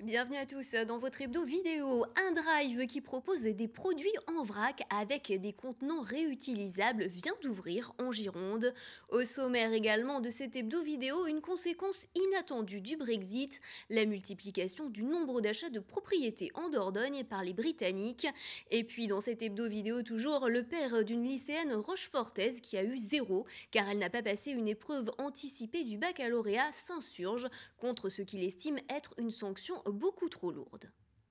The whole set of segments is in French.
Bienvenue à tous dans votre hebdo vidéo. Un drive qui propose des produits en vrac avec des contenants réutilisables vient d'ouvrir en Gironde. Au sommaire également de cet hebdo vidéo, une conséquence inattendue du Brexit, la multiplication du nombre d'achats de propriétés en Dordogne par les Britanniques. Et puis dans cet hebdo vidéo toujours, le père d'une lycéenne rochefortaise qui a eu 0 car elle n'a pas passé une épreuve anticipée du baccalauréat s'insurge contre ce qu'il estime être une sanction beaucoup trop lourde.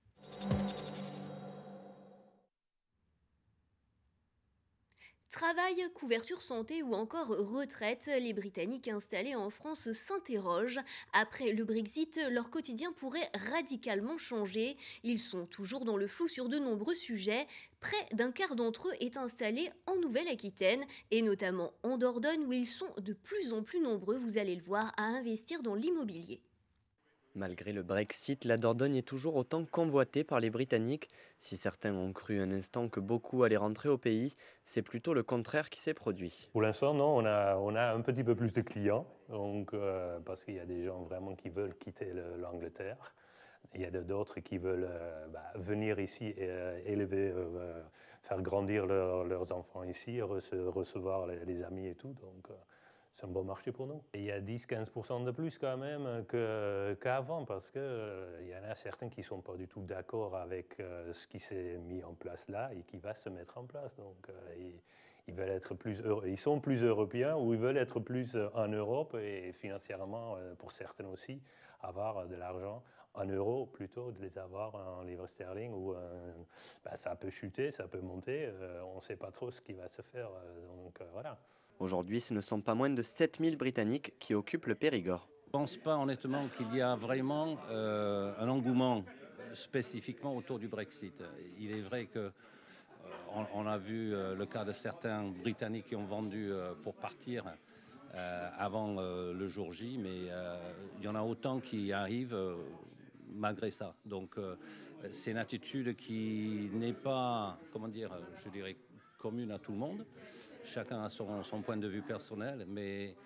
Travail, couverture santé ou encore retraite, les Britanniques installés en France s'interrogent. Après le Brexit, leur quotidien pourrait radicalement changer. Ils sont toujours dans le flou sur de nombreux sujets. Près d'un quart d'entre eux est installé en Nouvelle-Aquitaine et notamment en Dordogne où ils sont de plus en plus nombreux, vous allez le voir, à investir dans l'immobilier. Malgré le Brexit, la Dordogne est toujours autant convoitée par les Britanniques. Si certains ont cru un instant que beaucoup allaient rentrer au pays, c'est plutôt le contraire qui s'est produit. Pour l'instant, non, on a un petit peu plus de clients, donc, parce qu'il y a des gens vraiment qui veulent quitter l'Angleterre. Il y a d'autres qui veulent venir ici et élever, faire grandir leurs enfants ici, recevoir les amis et tout. Donc, c'est un bon marché pour nous. Et il y a 10-15% de plus quand même qu'avant parce qu'il y en a certains qui ne sont pas du tout d'accord avec ce qui s'est mis en place là et qui va se mettre en place. Donc ils veulent être ils sont plus européens ou ils veulent être plus en Europe et financièrement, pour certains aussi, avoir de l'argent en euros plutôt de les avoir en livres sterling où ça peut chuter, ça peut monter, on ne sait pas trop ce qui va se faire. Donc voilà. Aujourd'hui, ce ne sont pas moins de 7000 Britanniques qui occupent le Périgord. Je ne pense pas honnêtement qu'il y a vraiment un engouement spécifiquement autour du Brexit. Il est vrai que on a vu le cas de certains Britanniques qui ont vendu pour partir avant le jour J, mais il y en a autant qui arrivent malgré ça. Donc c'est une attitude qui n'est pas, comment dire, je dirais, commune à tout le monde. Chacun a son point de vue personnel, mais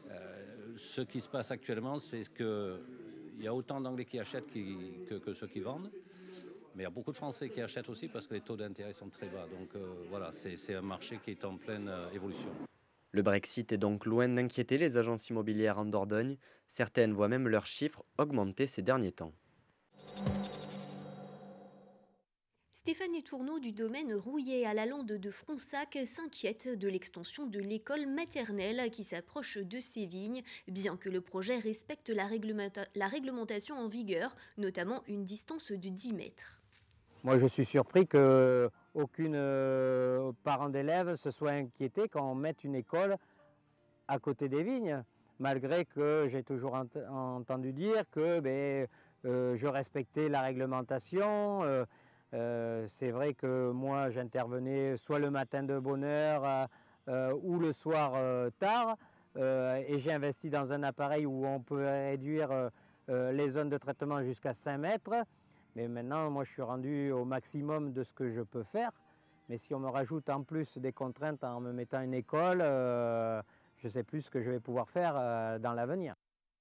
ce qui se passe actuellement, c'est qu'il y a autant d'Anglais qui achètent que ceux qui vendent. Mais il y a beaucoup de Français qui achètent aussi parce que les taux d'intérêt sont très bas. Donc voilà, c'est un marché qui est en pleine évolution. Le Brexit est donc loin d'inquiéter les agences immobilières en Dordogne. Certaines voient même leurs chiffres augmenter ces derniers temps. Stéphanie Tourneau du domaine Rouillet à la lande de Fronsac s'inquiète de l'extension de l'école maternelle qui s'approche de ses vignes, bien que le projet respecte la réglementation en vigueur, notamment une distance de 10 mètres. Moi, je suis surpris qu'aucune parent d'élève se soit inquiété quand on mette une école à côté des vignes, malgré que j'ai toujours entendu dire que je respectais la réglementation. C'est vrai que moi, j'intervenais soit le matin de bonne heure ou le soir tard, et j'ai investi dans un appareil où on peut réduire les zones de traitement jusqu'à 5 mètres. Mais maintenant, moi, je suis rendu au maximum de ce que je peux faire. Mais si on me rajoute en plus des contraintes en me mettant une école, je ne sais plus ce que je vais pouvoir faire dans l'avenir.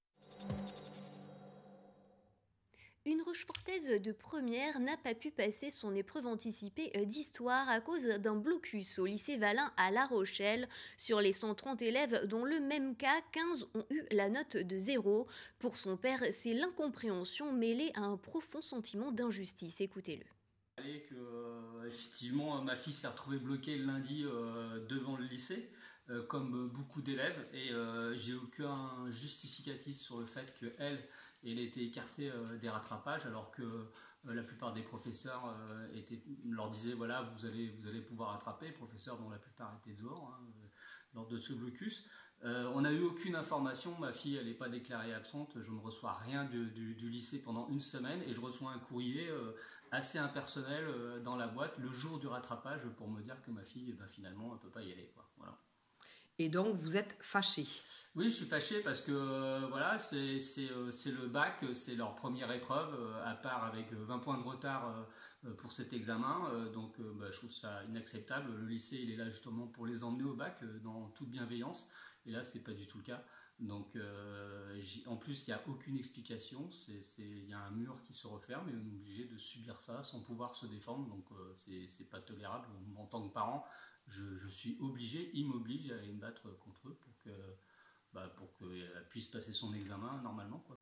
Une rochefortaise de première n'a pas pu passer son épreuve anticipée d'histoire à cause d'un blocus au lycée Valin à La Rochelle. Sur les 130 élèves dans le même cas, 15 ont eu la note de 0. Pour son père, c'est l'incompréhension mêlée à un profond sentiment d'injustice. Écoutez-le. Effectivement, ma fille s'est retrouvée bloquée le lundi devant le lycée, comme beaucoup d'élèves, et j'ai aucun justificatif sur le fait qu'elle ait été écartée des rattrapages, alors que la plupart des professeurs leur disaient voilà, vous allez pouvoir rattraper, professeurs dont la plupart étaient dehors lors de ce blocus. On n'a eu aucune information, ma fille elle n'est pas déclarée absente, je ne reçois rien du lycée pendant une semaine et je reçois un courrier assez impersonnel dans la boîte le jour du rattrapage pour me dire que ma fille finalement elle ne peut pas y aller, quoi. Voilà. Et donc vous êtes fâché? Oui, je suis fâché parce que voilà, c'est le bac, c'est leur première épreuve, à part avec 20 points de retard pour cet examen, donc je trouve ça inacceptable. Le lycée il est là justement pour les emmener au bac dans toute bienveillance, et là c'est pas du tout le cas. Donc en plus, il n'y a aucune explication, il y a un mur qui se referme et on est obligé de subir ça sans pouvoir se défendre, donc c'est pas tolérable. En tant que parent, je suis obligé, ils m'obligent à aller me battre contre eux pour qu'elle puisse passer son examen normalement, quoi.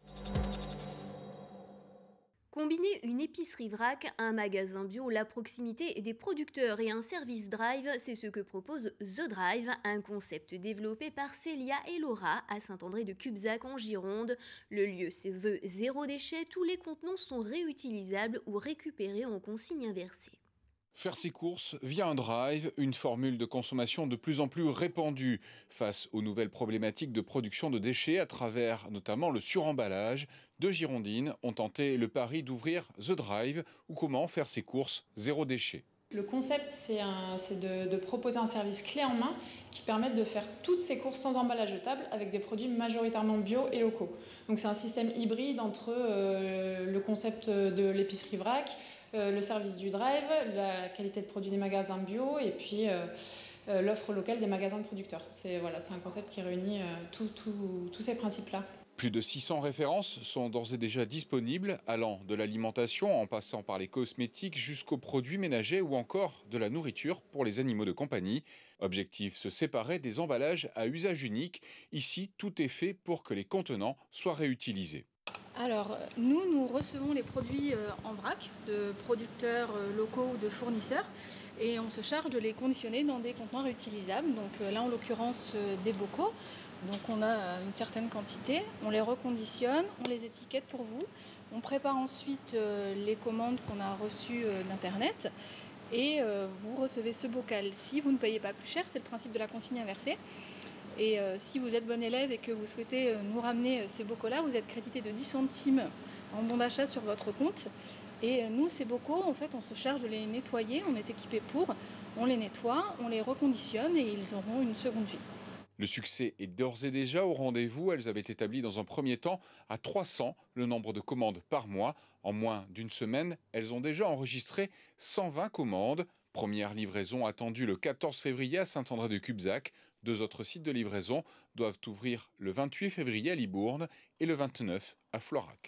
Combiner une épicerie vrac, un magasin bio, la proximité des producteurs et un service drive, c'est ce que propose The Drive, un concept développé par Célia et Laura à Saint-André-de-Cubzac en Gironde. Le lieu se veut zéro déchet, tous les contenants sont réutilisables ou récupérés en consigne inversée. Faire ses courses via un drive, une formule de consommation de plus en plus répandue face aux nouvelles problématiques de production de déchets à travers notamment le suremballage. Deux Girondines ont tenté le pari d'ouvrir The Drive ou comment faire ses courses zéro déchet. Le concept, c'est de proposer un service clé en main qui permette de faire toutes ces courses sans emballage jetable avec des produits majoritairement bio et locaux. Donc c'est un système hybride entre le concept de l'épicerie vrac, le service du drive, la qualité de produits des magasins bio et puis l'offre locale des magasins de producteurs. C'est un concept qui réunit tous ces principes-là. Plus de 600 références sont d'ores et déjà disponibles, allant de l'alimentation en passant par les cosmétiques jusqu'aux produits ménagers ou encore de la nourriture pour les animaux de compagnie. Objectif, se séparer des emballages à usage unique. Ici, tout est fait pour que les contenants soient réutilisés. Alors, nous recevons les produits en vrac de producteurs locaux ou de fournisseurs et on se charge de les conditionner dans des contenants réutilisables. Donc là, en l'occurrence, des bocaux. Donc on a une certaine quantité, on les reconditionne, on les étiquette pour vous. On prépare ensuite les commandes qu'on a reçues d'Internet et vous recevez ce bocal. Si vous ne payez pas plus cher, c'est le principe de la consigne inversée. Et si vous êtes bon élève et que vous souhaitez nous ramener ces bocaux-là, vous êtes crédité de 10 centimes en bon d'achat sur votre compte. Et nous, ces bocaux, en fait, on se charge de les nettoyer, on est équipé pour, on les nettoie, on les reconditionne et ils auront une seconde vie. Le succès est d'ores et déjà au rendez-vous. Elles avaient établi dans un premier temps à 300 le nombre de commandes par mois. En moins d'une semaine, elles ont déjà enregistré 120 commandes. Première livraison attendue le 14 février à Saint-André-de-Cubzac. Deux autres sites de livraison doivent ouvrir le 28 février à Libourne et le 29 à Florac.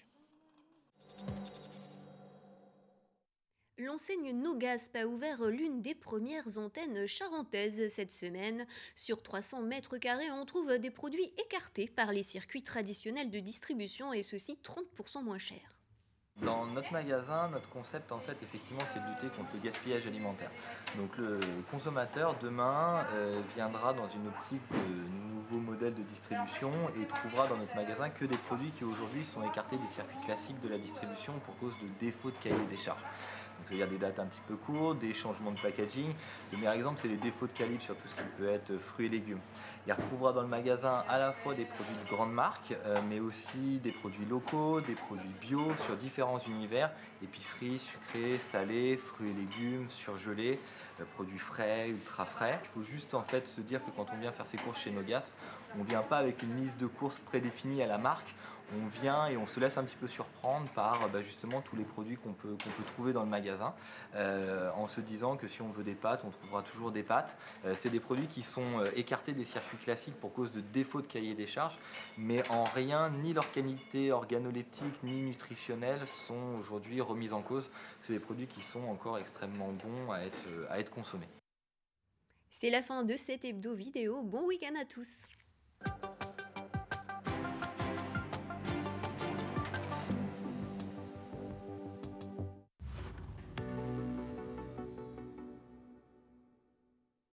L'enseigne Nogasp a ouvert l'une des premières antennes charentaises cette semaine. Sur 300 mètres carrés, on trouve des produits écartés par les circuits traditionnels de distribution et ceux-ci 30% moins chers. Dans notre magasin, notre concept en fait effectivement c'est de lutter contre le gaspillage alimentaire. Donc le consommateur demain viendra dans une optique de nouveaux modèles de distribution et trouvera dans notre magasin que des produits qui aujourd'hui sont écartés des circuits classiques de la distribution pour cause de défaut de cahier des charges. Donc c'est-à-dire des dates un petit peu courtes, des changements de packaging. Le meilleur exemple c'est les défauts de calibre sur tout ce qui peut être fruits et légumes. Il retrouvera dans le magasin à la fois des produits de grandes marques, mais aussi des produits locaux, des produits bio sur différents univers, épicerie, sucré, salé, fruits et légumes, surgelés, produits frais, ultra frais. Il faut juste en fait se dire que quand on vient faire ses courses chez Nogasp, on ne vient pas avec une liste de courses prédéfinie à la marque. On vient et on se laisse un petit peu surprendre par justement tous les produits qu'on peut trouver dans le magasin, en se disant que si on veut des pâtes, on trouvera toujours des pâtes. C'est des produits qui sont écartés des circuits classiques pour cause de défaut de cahier des charges, mais en rien, ni leur qualité organoleptique ni nutritionnelle sont aujourd'hui remises en cause. C'est des produits qui sont encore extrêmement bons à être consommés. C'est la fin de cet hebdo vidéo. Bon week-end à tous.